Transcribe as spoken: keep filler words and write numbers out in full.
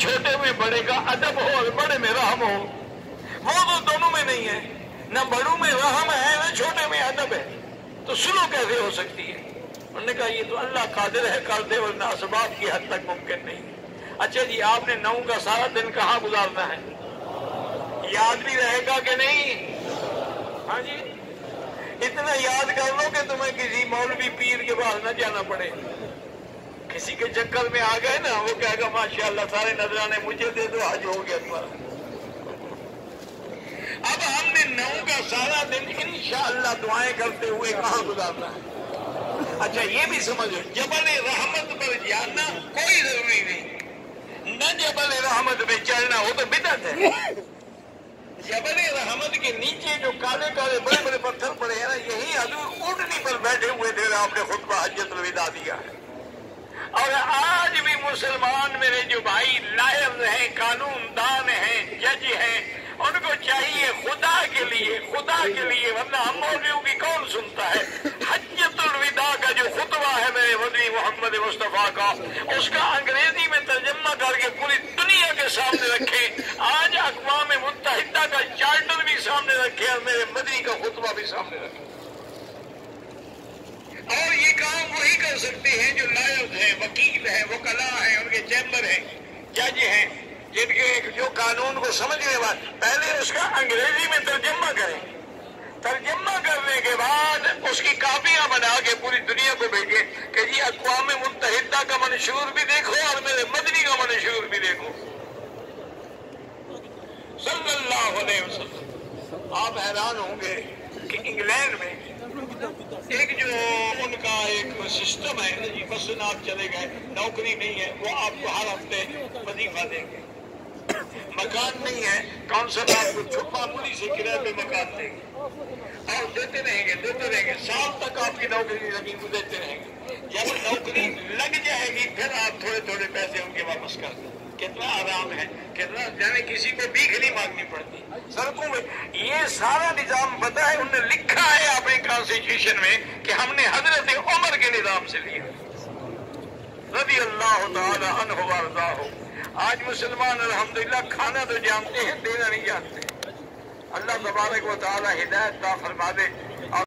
چھوٹے میں بڑے کا ادب ہو اور بڑے میں رحم ہو، وہ تو دونوں میں نہیں ہے، نہ بڑوں میں رحم ہے نہ چھوٹے میں ادب ہے، تو سلو کیسے ہو سکتی ہے؟ انہوں نے کہا یہ تو اللہ قادر ہے کر دے، ورنہ اسباب کی حد تک ممکن نہیں۔ اچھا جی، آپ نے نو کا سارا دن کہاں گزارنا ہے؟ یاد بھی رہے گا کہ نہیں؟ ہاں جی، اتنا یاد کر لو کہ تمہیں کسی مولوی پیر کے پاس نہ جانا پڑے۔ کسی کے چکر میں آ گئے نا، وہ کہے گا ماشاءاللہ سارے نذرانے مجھے دے دو، حج ہو گیا تمہارا۔ اب ہم نے نو کا سارا دن انشاءاللہ دعائیں کرتے ہوئے کہاں گزارنا ہے؟ اچھا یہ بھی سمجھو، جبل رحمت پر جانا کوئی ضروری نہیں، نہ جبل رحمت پہ چڑھنا، وہ تو بدعت ہے۔ جبل رحمت کے نیچے جو کالے کالے بڑے بڑے پتھر پڑے ہیں نا، یہی حضور اونٹنی پر بیٹھے ہوئے تھے، آپ نے خطبہ حجۃ الوداع دیا ہے۔ اور آج بھی مسلمان میرے جو بھائی لائر ہیں، قانون دان ہیں، جج ہیں، ان کو چاہیے خدا کے لیے خدا کے لیے، ورنہ ہم مولویوں کی کون سنتا ہے؟ حجۃ الوداع کا جو خطبہ ہے میرے مدنی محمد مصطفیٰ کا، اس کا انگریزی میں ترجمہ کر کے پوری دنیا کے سامنے رکھے، آج اقوام متحدہ کا چارٹر بھی سامنے رکھے اور میرے مدنی کا خطبہ بھی سامنے رکھے۔ اور یہ کام وہی کر سکتے ہیں جو لائر ہیں، وکیل ہیں، وکلاء ہیں، ان کے چیمبر ہیں، جج ہیں، جن کے جو قانون کو سمجھنے والے، پہلے اس کا انگریزی میں ترجمہ کریں، ترجمہ کرنے کے بعد اس کی کاپیاں بنا کے پوری دنیا کو بھیجیں کہ جی اقوام متحدہ کا منشور بھی دیکھو اور میرے مدنی کا منشور بھی دیکھو صلی اللہ علیہ وسلم۔ آپ حیران ہوں گے کہ انگلینڈ میں ایک جو ان کا ایک سسٹم ہے، جی مثلاً آپ چلے گئے، نوکری نہیں ہے، وہ آپ کو ہر ہفتے وظیفہ دیں گے، مکان نہیں ہے، کونسل آپ کو چھپا پولی سے کرایے پہ مکان دیں گے، اور دیتے رہیں گے دیتے رہیں گے سال تک آپ کی نوکری لگی، وہ دیتے رہیں گے، جب نوکری لگ جائے گی پھر آپ تھوڑے تھوڑے پیسے ان کے واپس کر دیں۔ کتنا آرام ہے، کتنا جانے کسی کو بھیک نہیں مانگنی پڑتی سڑکوں میں۔ یہ سارا نظام پتہ ہے، انہوں نے لکھا ہے اپنے کانسٹیٹیوشن میں کہ ہم نے حضرت عمر کے نظام سے لیا، رضی اللہ تعالی عنہ وارضاہ۔ آج مسلمان الحمدللہ کھانا تو جانتے ہیں، دینا نہیں جانتے۔ اللہ تبارک و تعالی ہدایت عطا فرما دے۔